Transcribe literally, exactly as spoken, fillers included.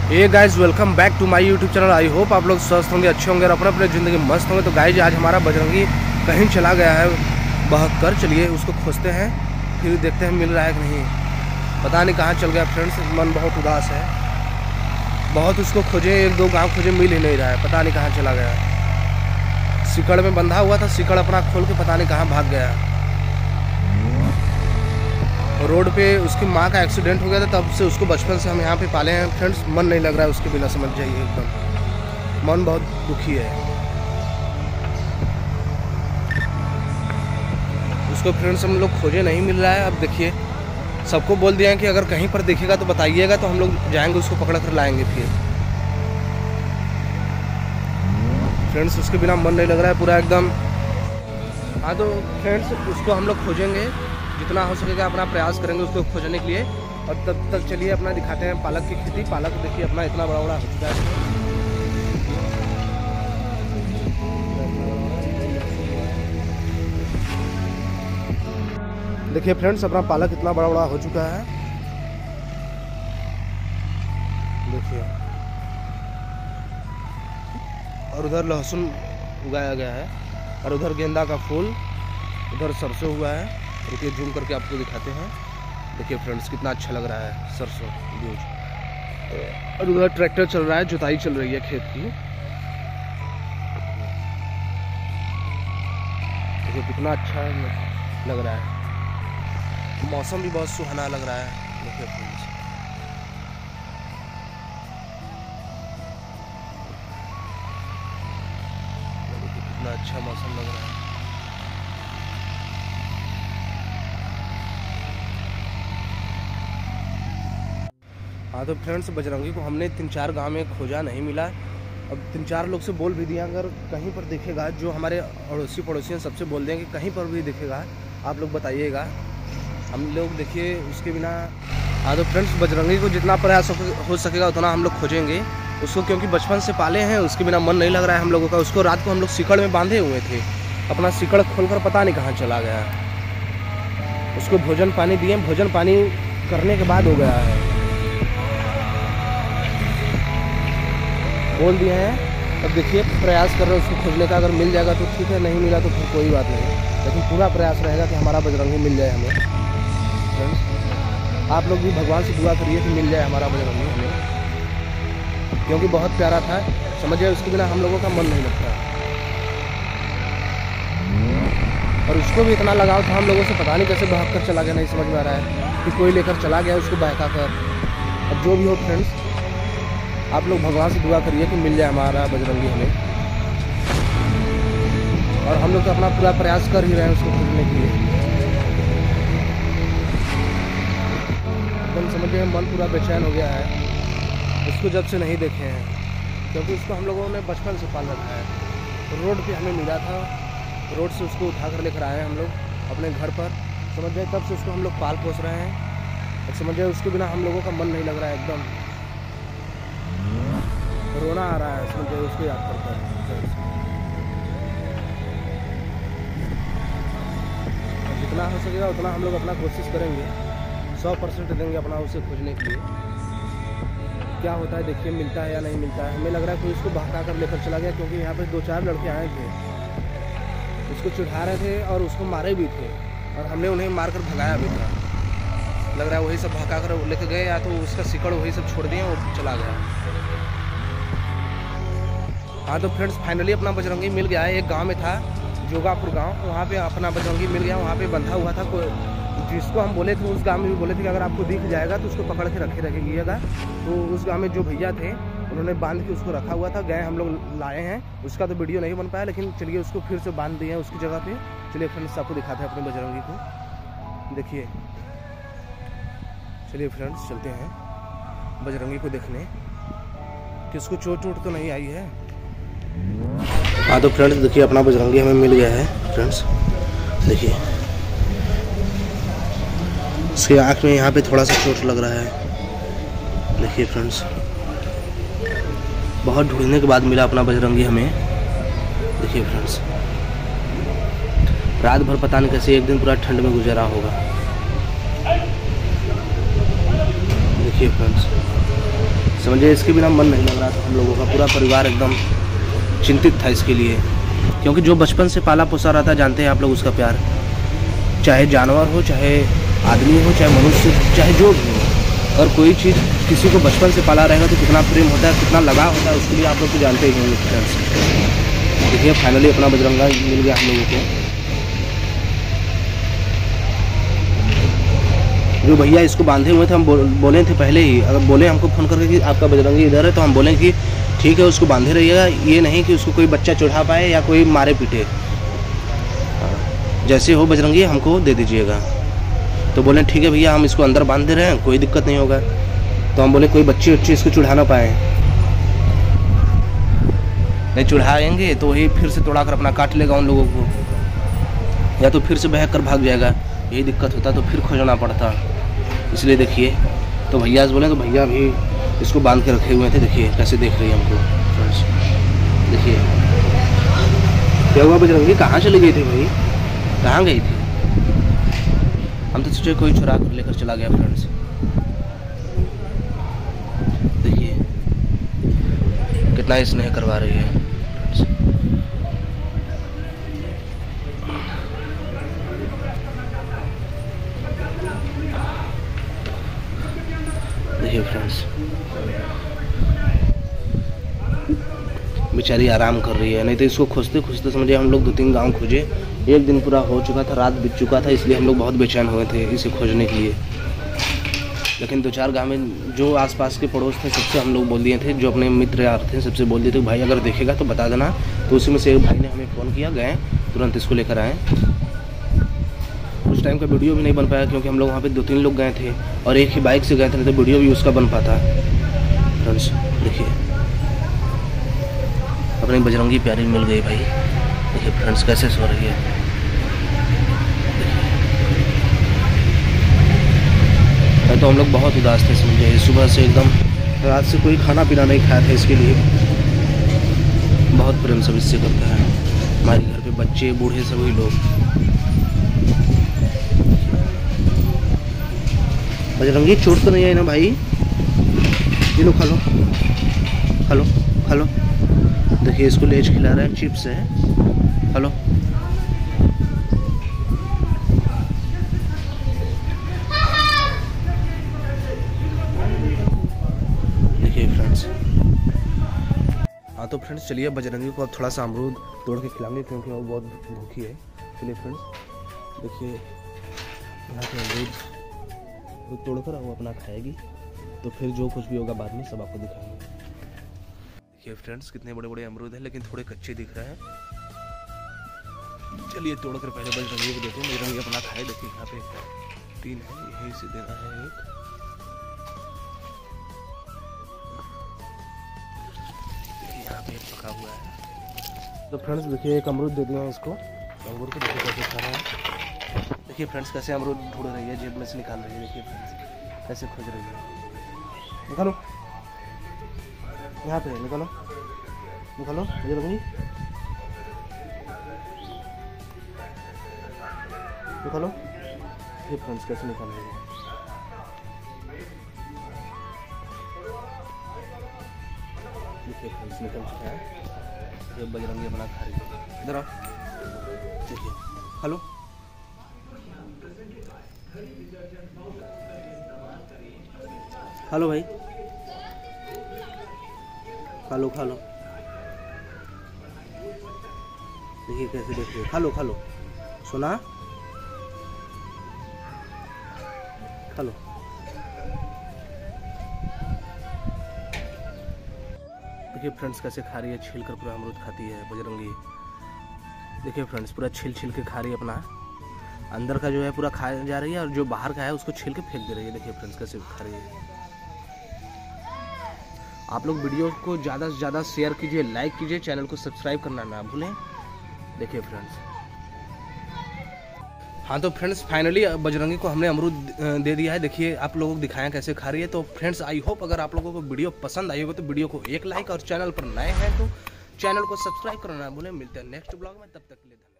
ये guys welcome back to my YouTube channel. I hope आप लोग स्वस्थ होंगे, अच्छे होंगे और अपने अपने ज़िंदगी मस्त होंगे। तो गाइज आज हमारा बजरंगी कहीं चला गया है बहक कर। चलिए उसको खोजते हैं, फिर देखते हैं मिल रहा है कि नहीं। पता नहीं कहाँ चल गया फ्रेंड्स, मन बहुत उदास है। बहुत उसको खोजे, एक दो गाँव खोजे, मिल ही नहीं रहा है। पता नहीं कहाँ चला गया। सिकड़ में बंधा हुआ था, सिकड़ अपना खोल के पता नहीं कहाँ भाग गया। रोड पे उसकी माँ का एक्सीडेंट हो गया था, तब से उसको बचपन से हम यहाँ पे पाले हैं फ्रेंड्स। मन नहीं लग रहा है उसके बिना, समझ जाइए, एकदम मन बहुत दुखी है उसको फ्रेंड्स। हम लोग खोजे, नहीं मिल रहा है। अब देखिए सबको बोल दिया है कि अगर कहीं पर दिखेगा तो बताइएगा, तो हम लोग जाएंगे उसको पकड़ कर लाएंगे फिर। फ्रेंड्स उसके बिना मन नहीं लग रहा है पूरा एकदम। हाँ तो फ्रेंड्स उसको हम लोग खोजेंगे, जितना हो सकेगा अपना प्रयास करेंगे उसको खोजने के लिए। और तब तक चलिए अपना दिखाते हैं पालक की खेती। पालक देखिए अपना इतना बड़ा बड़ा हो चुका है। देखिए फ्रेंड्स अपना पालक इतना बड़ा बड़ा हो चुका है, देखिए। और उधर लहसुन उगाया गया है, और उधर गेंदा का फूल, उधर सरसों हुआ है। रुकिए जूम करके आपको दिखाते हैं। देखिए फ्रेंड्स कितना अच्छा लग रहा है सरसों बीज। और उधर ट्रैक्टर चल रहा है, जुताई चल रही है खेत की। देखिए कितना अच्छा लग रहा है, मौसम भी बहुत सुहाना लग रहा है। देखिए फ्रेंड्स कितना अच्छा मौसम लग रहा है। हाँ तो फ्रेंड्स बजरंगी को हमने तीन चार गांव में खोजा, नहीं मिला। अब तीन चार लोग से बोल भी दिया, अगर कहीं पर दिखेगा, जो हमारे अड़ोसी पड़ोसी हैं सबसे बोल देंगे कहीं पर भी दिखेगा आप लोग बताइएगा। हम लोग देखिए उसके बिना। हाँ तो फ्रेंड्स बजरंगी को जितना प्रयास हो सकेगा उतना हम लोग खोजेंगे उसको, क्योंकि बचपन से पाले हैं। उसके बिना मन नहीं लग रहा है हम लोगों का। उसको रात को हम लोग सिकड़ में बांधे हुए थे, अपना सिकड़ खोलकर पता नहीं कहाँ चला गया। उसको भोजन पानी दिए, भोजन पानी करने के बाद हो गया है, बोल दिए हैं। अब देखिए प्रयास कर रहे हैं उसको खोजने का। अगर मिल जाएगा तो ठीक है, नहीं मिला तो फिर कोई बात नहीं, लेकिन पूरा प्रयास रहेगा कि हमारा बजरंगी मिल जाए हमें। फ्रेंड्स आप लोग भी भगवान से दुआ करिए कि मिल जाए हमारा बजरंगी हमें, क्योंकि बहुत प्यारा था। समझिए उसके बिना हम लोगों का मन नहीं लगता। और उसको भी इतना लगाव था हम लोगों से, पता नहीं कैसे भाग कर चला गया, नहीं समझ में आ रहा है कि कोई लेकर चला गया उसको बहका कर। अब जो भी हो फ्रेंड्स आप लोग भगवान से दुआ करिए कि मिल जाए हमारा बजरंगी हमें। और हम लोग तो अपना पूरा प्रयास कर ही रहे हैं उसको खोजने के लिए। एकदम समझिए मन पूरा बेचैन हो गया है उसको जब से नहीं देखे हैं, क्योंकि उसको हम लोगों ने बचपन से पाल रखा है। रोड पे हमें मिला था, रोड से उसको उठा कर लेकर आए हैं हम लोग अपने घर पर, समझ जाए। तब से उसको हम लोग पाल पोस रहे हैं। और समझ जाए उसके बिना हम लोगों का मन नहीं लग रहा है, एकदम रोना आ रहा है समझिए उसको याद करता है। जितना हो सकेगा उतना हम लोग अपना कोशिश करेंगे, सौ परसेंट देंगे अपना उसे खोजने के लिए। क्या होता है देखिए, मिलता है या नहीं मिलता है। हमें लग रहा है कोई उसको बहका कर लेकर चला गया, क्योंकि यहाँ पे दो चार लड़के आए थे, उसको चिढ़ा रहे थे और उसको मारे भी थे, और हमने उन्हें मारकर भगाया भी था। लग रहा है वही सब भगा कर लेकर गए, या तो उसका सिकड़ वही सब छोड़ दिए, वो चला गया। हाँ तो फ्रेंड्स फाइनली अपना बजरंगी मिल गया है। एक गांव में था, जोगापुर गांव, वहाँ पे अपना बजरंगी मिल गया। वहाँ पे बंधा हुआ था, कोई जिसको हम बोले थे, उस गांव में भी बोले थे कि अगर आपको दिख जाएगा तो उसको पकड़ के रखे रखिएगा। तो उस गांव में जो भैया थे उन्होंने बांध के उसको रखा हुआ था। गए हम लोग लाए हैं, उसका तो वीडियो नहीं बन पाया, लेकिन चलिए उसको फिर से बांध दिए हैं उसकी जगह पे। चलिए फ्रेंड्स आपको दिखाते हैं अपने बजरंगी को, देखिए। चलिए फ्रेंड्स चलते हैं बजरंगी को देखने कि उसको चोट चोट तो नहीं आई है। हाँ तो फ्रेंड्स देखिए अपना बजरंगी हमें मिल गया है फ्रेंड्स। देखिए उसके आँख में यहाँ पे थोड़ा सा चोट लग रहा है। देखिए फ्रेंड्स बहुत ढूंढने के बाद मिला अपना बजरंगी हमें। देखिए फ्रेंड्स रात भर पता नहीं कैसे एक दिन पूरा ठंड में गुजरा होगा। देखिए फ्रेंड्स समझिए इसके बिना मन नहीं लग रहा था हम लोगों का। पूरा परिवार एकदम चिंतित था इसके लिए, क्योंकि जो बचपन से पाला पोसा रहा था, जानते हैं आप लोग उसका प्यार, चाहे जानवर हो, चाहे आदमी हो, चाहे मनुष्य, चाहे जो भी हो, अगर कोई चीज़ किसी को बचपन से पाला रहेगा तो कितना प्रेम होता है, कितना लगाव होता है, उसके लिए आप लोग तो जानते ही होंगे फ्रेंड्स। देखिए फाइनली अपना बजरंगा मिल गया हम लोगों को। जो भैया इसको बांधे हुए थे, हम बो, बोले थे पहले ही, अगर बोले हमको फ़ोन करके कि आपका बजरंगी इधर है, तो हम बोलें कि ठीक है उसको बांधे रहिएगा, ये नहीं कि उसको कोई बच्चा चढ़ा पाए या कोई मारे पीटे। जैसे हो बजरंगी हमको दे दीजिएगा। तो बोले ठीक है भैया हम इसको अंदर बांध दे रहे हैं, कोई दिक्कत नहीं होगा। तो हम बोले कोई बच्चे बच्चे इसको चढ़ा ना पाए, नहीं चढ़ाएंगे तो वही फिर से तोड़ा कर अपना काट लेगा उन लोगों को, या तो फिर से बहक कर भाग जाएगा, यही दिक्कत होता, तो फिर खोजना पड़ता। इसलिए देखिए तो भैया से बोले, तो भैया भी इसको बांध के रखे हुए थे। देखिए कैसे देख रही है हमको फ्रेंड्स। देखिए क्या हुआ बजरंगी, कहाँ चली गई थी भाई, कहाँ गई थी? हम तो सोचे कोई चुरा कर लेकर चला गया फ्रेंड्स। देखिए कितना स्नेह करवा रही है फ्रेंड्स। देखिए फ्रेंड्स बेचारी आराम कर रही है, नहीं तो इसको खोजते खोजते समझिए हम लोग दो तीन गांव खोजे, एक दिन पूरा हो चुका था, रात बीत चुका था, इसलिए हम लोग बहुत बेचैन हुए थे इसे खोजने के लिए। लेकिन दो चार गांव में जो आसपास के पड़ोस थे सबसे हम लोग बोल दिए थे, जो अपने मित्र यार थे सबसे बोल दिए थे भाई अगर देखेगा तो बता देना। तो उसी में से एक भाई ने हमें फ़ोन किया, गए तुरंत इसको लेकर आए। उस टाइम का वीडियो भी नहीं बन पाया क्योंकि हम लोग वहाँ पे दो तीन लोग गए थे और एक ही बाइक से गए थे, तो वीडियो भी उसका बन पाता फ्रेंड्स। देखिए अपनी बजरंगी प्यारी मिल गई भाई। देखिए फ्रेंड्स कैसे सो रही है। देखिए तो हम लोग बहुत उदास थे समझे, सुबह से एकदम रात से कोई खाना पीना नहीं खाया था इसके लिए। बहुत प्रेम सब इससे करता है हमारे घर पे, बच्चे बूढ़े सभी लोग। बजरंगी चोट तो नहीं आई ना भाई? ये लो खा लो खा लो खा लो। देखिए इसको लेज खिला रहे हैं, चिप्स है, हेलो। देखिए फ्रेंड्स हाँ तो फ्रेंड्स चलिए बजरंगी को अब थोड़ा सा अमरूद तोड़ के खिलाएंगे क्योंकि वो बहुत भूखी है। चलिए फ्रेंड्स देखिए यहाँ पे अमरूद तोड़कर वो अपना खाएगी, तो फिर जो कुछ भी होगा बाद में सब आपको दिखाएंगे। देखिए फ्रेंड्स कितने बड़े बड़े अमरूद हैं, लेकिन थोड़े कच्चे दिख रहे हैं। चलिए तोड़कर पहले बजरंगी को देते हैं, बजरंगी अपना खाए। देखिए यहाँ पे तीन है, यही से देना है एक। देखिए यहाँ पे एक पका हुआ है। तो फ्रेंड्स देखिए एक अमरूद दे दिया इसको, अमरूद को देखिए कैसे खा रहा है। देखिए फ्रेंड्स कैसे अमरूद ढूंढ रही है, जेब में से निकाल रही है। देखिए फ्रेंड्स कैसे खोज रही है, निकालो यहाँ पे, निकालो निकालो बजरंगी निकालो। ये फ्रेंड्स कैसे निकाल रही है। देखिए फ्रेंड्स निकल चुका है, ये बजरंगी अपना खा रही है। इधर आओ, देखिए हेलो हेलो भाई, खा लो खा लो। देखिए कैसे देख रही है, खा लो खा लो सोना, खा लो। देखिए फ्रेंड्स कैसे खा रही है, छील कर पूरा अमरूद खाती है बजरंगी। देखिए फ्रेंड्स पूरा छील छील के खा रही है, अपना अंदर का जो है पूरा खा जा रही है और जो बाहर का है उसको छील के फेंक दे रही है। देखिए फ्रेंड्स कैसे खा रही है। आप लोग वीडियो को ज़्यादा से ज़्यादा शेयर कीजिए, लाइक कीजिए, चैनल को सब्सक्राइब करना ना भूलें। देखिए फ्रेंड्स हाँ तो फ्रेंड्स फाइनली बजरंगी को हमने अमरूद दे दिया है। देखिए आप लोगों को दिखाया कैसे खा रही है। तो फ्रेंड्स आई होप अगर आप लोगों को वीडियो पसंद आई होगी तो वीडियो को एक लाइक, और चैनल पर नए हैं तो चैनल को सब्सक्राइब करना ना भूलें। मिलते हैं नेक्स्ट ब्लॉग में, तब तक के लिए।